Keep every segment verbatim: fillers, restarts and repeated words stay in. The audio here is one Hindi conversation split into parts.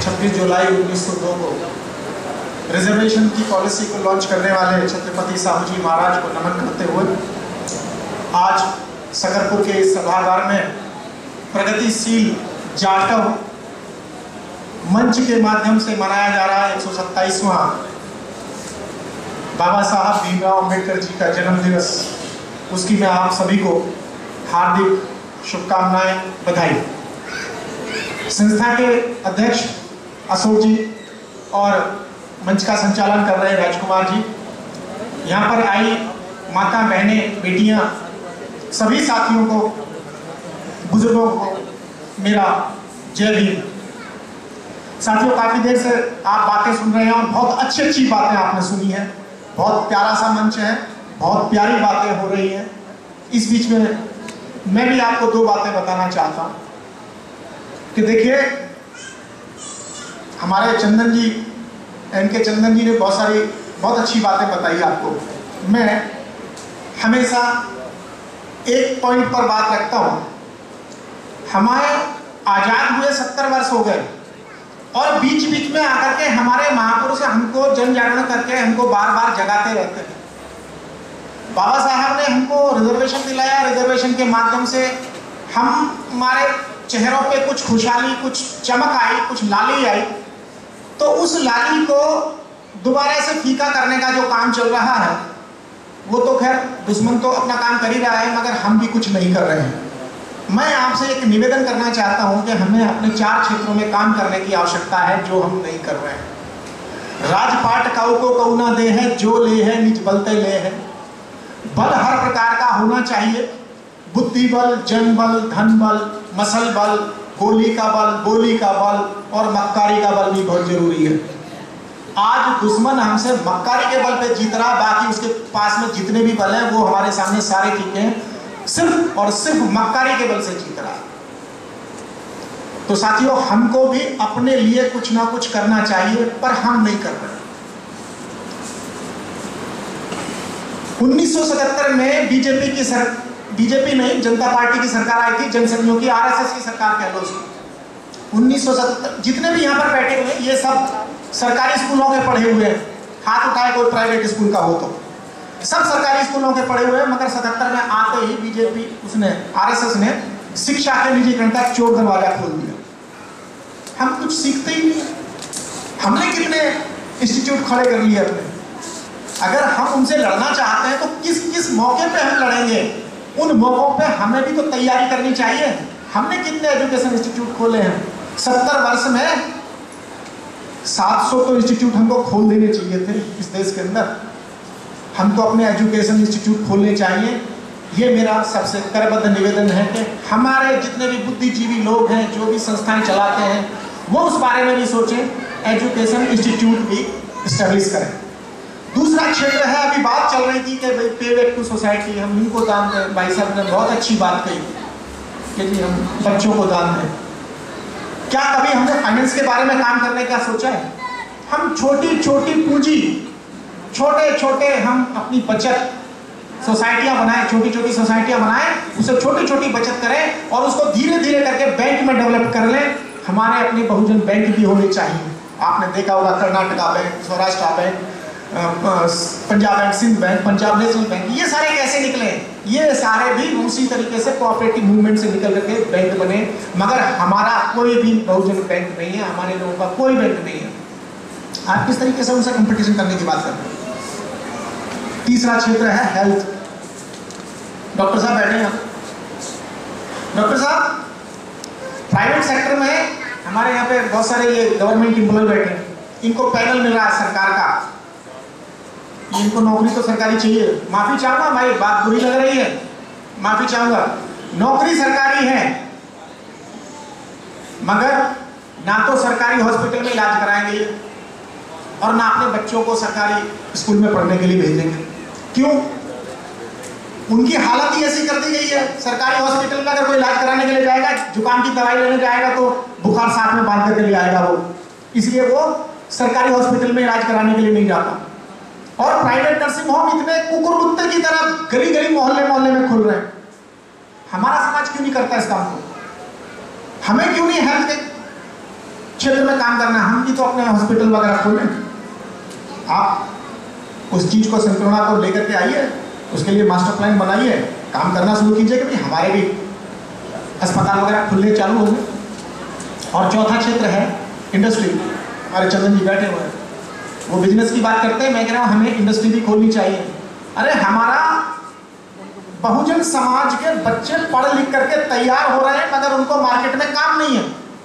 छब्बीस जुलाई उन्नीस सौ दो को रिजर्वेशन की पॉलिसी को लॉन्च करने वाले छत्रपति साहू जी महाराज को नमन करते हुए आज सकरपुर के इस सभागार में प्रगतिशील जाटव मंच के माध्यम से मनाया जा रहा है एक सौ सत्ताईसवां बाबा साहब भीमराव अम्बेडकर जी का जन्म दिवस। उसकी मैं आप सभी को हार्दिक शुभकामनाएं, बधाई। संस्था के अध्यक्ष अशोक जी और मंच का संचालन कर रहे राजकुमार जी, यहाँ पर आई माता बहनें बेटियाँ, सभी साथियों को, बुजुर्गों को मेरा जय भीम। साथियों, काफ़ी देर से आप बातें सुन रहे हैं और बहुत अच्छी अच्छी बातें आपने सुनी हैं। बहुत प्यारा सा मंच है, बहुत प्यारी बातें हो रही हैं। इस बीच में मैं भी आपको दो बातें बताना चाहता हूँ कि देखिए, हमारे चंदन जी, एन के चंदन जी ने बहुत सारी बहुत अच्छी बातें बताई आपको। मैं हमेशा एक पॉइंट पर बात रखता हूँ। हमारे आज़ाद हुए सत्तर वर्ष हो गए और बीच बीच में आकर के हमारे महापुरुष हमको जन जागरण करके हमको बार बार जगाते रहते हैं। बाबा साहब ने हमको रिजर्वेशन दिलाया, रिजर्वेशन के माध्यम से हम हमारे चेहरों पे कुछ खुशहाली, कुछ चमक आई, कुछ लाली आई। तो उस लाली को दोबारा से फीका करने का जो काम चल रहा है, वो तो खैर दुश्मन तो अपना काम कर ही रहा है, मगर हम भी कुछ नहीं कर रहे हैं। मैं आपसे एक निवेदन करना चाहता हूं कि हमें अपने चार क्षेत्रों में काम करने की आवश्यकता है जो हम नहीं कर रहे हैं। राजपाट काऊ को कऊ ना दे है, जो ले है निज बलते ले है। बल हर प्रकार का होना चाहिए, बुद्धि बल, जन बल, धन बल, मसल बल, गोली का बल, बोली का बल और मक्कारी का बल भी बहुत जरूरी है। आज दुश्मन हमसे मक्कारी के बल पे जीत रहा, बाकी उसके पास में जितने भी बल हैं वो हमारे सामने सारे फीके हैं, सिर्फ और सिर्फ मक्कारी के बल से जीत रहा है। तो साथियों, हमको भी अपने लिए कुछ ना कुछ करना चाहिए, पर हम नहीं कर रहे। उन्नीस सौ सतहत्तर में बीजेपी की सर बीजेपी नहीं, जनता पार्टी की सरकार आई थी, जनसंघियों की, आरएसएस की सरकार कह लो उसको। उन्नीस सौ सतहत्तर, जितने भी यहाँ पर बैठे हुए ये सब सरकारी स्कूलों के पढ़े हुए हैं। हाथ उठाए कोई प्राइवेट स्कूल का हो तो। सब सरकारी स्कूलों के पढ़े हुए हैं, मगर सतहत्तर में आते ही बीजेपी, उसने आरएसएस ने शिक्षा के निजीकरण का चोर दरवाजा खोल दिया। हम कुछ सीखते ही नहीं। हमने कितने इंस्टीट्यूट खड़े कर लिए अपने। अगर हम उनसे लड़ना चाहते हैं तो किस किस मौके पे हम लड़ेंगे? उन मौकों पे हमें भी तो तैयारी करनी चाहिए। हमने कितने एजुकेशन इंस्टीट्यूट खोले हैं? सत्तर वर्ष में सात सौ तो इंस्टीट्यूट हमको खोल देने चाहिए थे इस देश के अंदर। हमको अपने एजुकेशन इंस्टीट्यूट खोलने चाहिए। ये मेरा सबसे करबद्ध निवेदन है कि हमारे जितने भी बुद्धिजीवी लोग हैं, जो भी संस्थाएं चलाते हैं, वो उस बारे में भी सोचें, एजुकेशन इंस्टीट्यूट भी इस्टेब्लिश करें। दूसरा क्षेत्र है, अभी बात चल रही थी कि भाई पे बैक टू सोसाइटी, हम इनको दान दें। भाई साहब ने बहुत अच्छी बात कही कि जी हम बच्चों को दान दें। क्या कभी हमने फाइनेंस के बारे में काम करने का सोचा है? हम छोटी छोटी पूंजी, छोटे छोटे हम अपनी बचत सोसाइटियां बनाएं, छोटी छोटी सोसाइटियां बनाएं, उससे छोटी छोटी बचत करें और उसको धीरे धीरे करके बैंक में डेवलप कर लें। हमारे अपने बहुजन बैंक भी होने चाहिए। आपने देखा होगा Karnataka bank, Saurashtra bank, Punjab bank, Sindh bank, Punjab national bank, ये सारे कैसे निकले? ये सारे भी उसी तरीके से कोऑपरेटिव मूवमेंट से निकल करके बैंक बने। मगर हमारा कोई भी बहुजन बैंक नहीं है, हमारे लोगों का कोई बैंक नहीं है। आप किस तरीके से उनसे कंपटीशन करने की बात करते हैं? तीसरा क्षेत्र है हेल्थ। डॉक्टर साहब बैठे हैं। डॉक्टर साहब, प्राइवेट सेक्टर में हमारे यहाँ पे बहुत सारे ये गवर्नमेंट एम्प्लॉय बैठे हैं, इनको पैनल मिल रहा है सरकार का, इनको नौकरी तो सरकारी चाहिए। माफी चाहूंगा भाई, बात बुरी लग रही है, माफी चाहूंगा। नौकरी सरकारी है, मगर ना तो सरकारी हॉस्पिटल में इलाज कराएंगे और ना अपने बच्चों को सरकारी स्कूल में पढ़ने के लिए भेजेंगे। क्यों? उनकी हालत ही ऐसी कर दी गई है। सरकारी हॉस्पिटल में अगर कोई इलाज कराने के लिए जाएगा, जुकाम की दवाई लेने जाएगा तो बुखार साथ में बांध करके ले आएगा वो, इसलिए वो सरकारी हॉस्पिटल में इलाज कराने के लिए नहीं जाता। और प्राइवेट नर्सिंग होम इतने कुकुर कुत्ते की तरह गली गली मोहल्ले मोहल्ले में खुल रहे हैं। हमारा समाज क्यों नहीं करता इस काम को? हमें क्यों नहीं हेल्थ के क्षेत्र में काम करना है, हम भी तो अपने हॉस्पिटल वगैरह खोलें। आप उस चीज को संक्रमण को लेकर के आइए, उसके लिए मास्टर प्लान बनाइए, काम करना शुरू कीजिए कि भाई हमारे भी अस्पताल वगैरह खुलने चालू होंगे। और चौथा क्षेत्र है इंडस्ट्री। हमारे चंदन जी बैठे हुए हैं, वो बिजनेस की बात करते हैं, मैं कह रहा हूँ हमें इंडस्ट्री भी खोलनी चाहिए। अरे हमारा बहुजन समाज के बच्चे पढ़ लिख करके तैयार हो रहे हैं, मगर उनको मार्केट में काम नहीं है।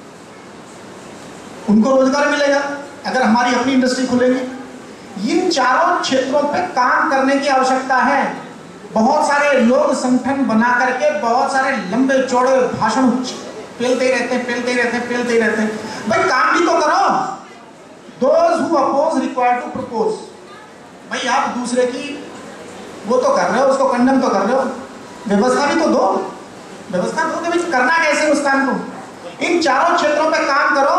उनको रोजगार मिलेगा अगर हमारी अपनी इंडस्ट्री खुलेगी। इन चारों क्षेत्रों पे काम करने की आवश्यकता है। बहुत सारे लोग संगठन बना करके बहुत सारे लंबे चौड़े भाषण पेलते ही रहते हैं पेलते ही रहते हैं पेलते ही रहते हैं। भाई काम भी तो करो। Those who oppose require to propose। भाई आप दूसरे की वो तो कर रहे हो, उसको कंडम तो कर रहे हो, व्यवस्था भी तो दो। व्यवस्था दो कि भाई करना कैसे उस काम को। इन चारों क्षेत्रों पे काम करो।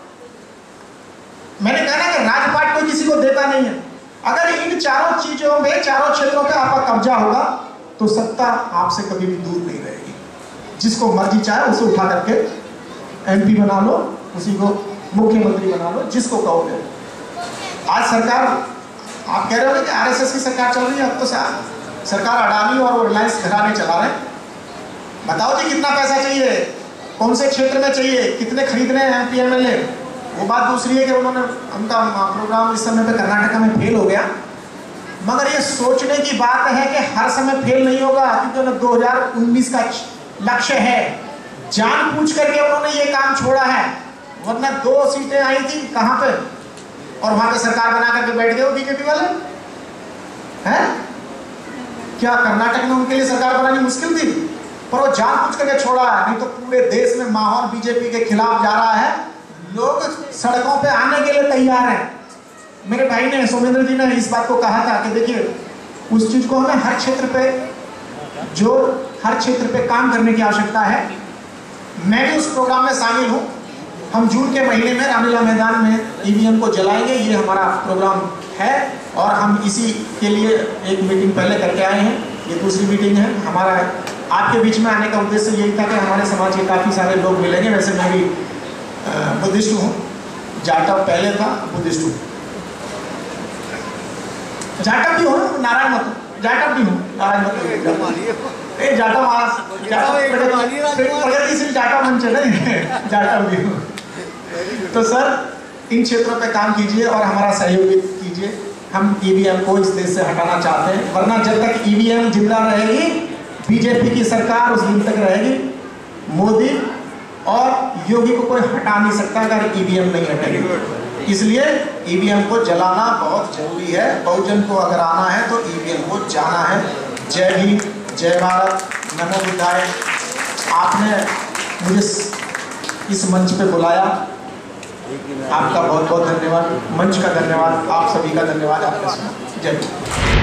मैंने कहा ना कि राजपाट कोई किसी को देता नहीं है। अगर इन चारों चीजों में चारों क्षेत्रों पे आपका कब्जा होगा तो सत्ता आपसे कभी भी दूर नहीं रहेगी। जिसको मर्जी चाहे उसे उठा करके एमपी बना लो, उसी को मुख्यमंत्री बना लो, जिसको कहोगे। आज सरकार, आप कह रहे हो कि आरएसएस की सरकार चल रही है, अब तो सरकार अडानी और रिलायंस घराने चला रहे हैं। बताओ जी कितना पैसा चाहिए, कौन से क्षेत्र में चाहिए, कितने खरीदने हैं एमपी एमएलए। वो बात दूसरी है कि उन्होंने उनका प्रोग्राम इस समय पे कर्नाटक में फेल हो गया, मगर ये सोचने की बात है कि हर समय फेल नहीं होगा, क्योंकि दो हजार उन्नीस का लक्ष्य है। जानबूझ करके उन्होंने ये काम छोड़ा है, वरना दो सीटें आई थी कहां पे, और वहां पे सरकार बना करके बैठ गए वो बीजेपी वाले हैं। क्या कर्नाटक में उनके लिए सरकार बनानी मुश्किल थी? पर वो जानबूझ करके छोड़ा है, नहीं तो पूरे देश में माहौल बीजेपी के खिलाफ जा रहा है। लोग सड़कों पे आने के लिए तैयार हैं। मेरे भाई ने, सोमेंद्र जी ने इस बात को कहा था कि देखिए उस चीज को हमें हर क्षेत्र पे जो हर क्षेत्र पे काम करने की आवश्यकता है। मैं भी उस प्रोग्राम में शामिल हूँ। हम जून के महीने में रामलीला मैदान में ईवीएम को जलाएंगे, ये हमारा प्रोग्राम है। और हम इसी के लिए एक मीटिंग पहले करके आए हैं, ये दूसरी मीटिंग है हमारा। आपके बीच में आने का उद्देश्य यही था कि हमारे समाज के काफ़ी सारे लोग मिलेंगे। वैसे मैं भी बुद्धिस्ट हूँ, जाटव पहले था, बुद्धिस्ट हूँ। जाटव भी हूँ, नारायण मत जाटव भी हूँ, नारायण मत ए जाटव प्रगतिशील जाटव मंच है, जाटव भी हूँ। तो सर इन क्षेत्रों पे काम कीजिए और हमारा सहयोग कीजिए। हम ईवीएम को इस देश से हटाना चाहते हैं, वरना जब तक ईवीएम जिंदा रहेगी, बीजेपी की सरकार उस दिन तक रहेगी। मोदी और योगी को कोई हटा नहीं सकता अगर ईवीएम नहीं हटेगी। इसलिए ईवीएम को जलाना बहुत जरूरी है। बहुजन को अगर आना है तो ईवीएम को जाना है। जय भीम, जय भारत, नमो बुद्धाय। आपने मुझे इस मंच पे बुलाया, आपका बहुत बहुत धन्यवाद। मंच का धन्यवाद, आप सभी का धन्यवाद। आपका जय भीम।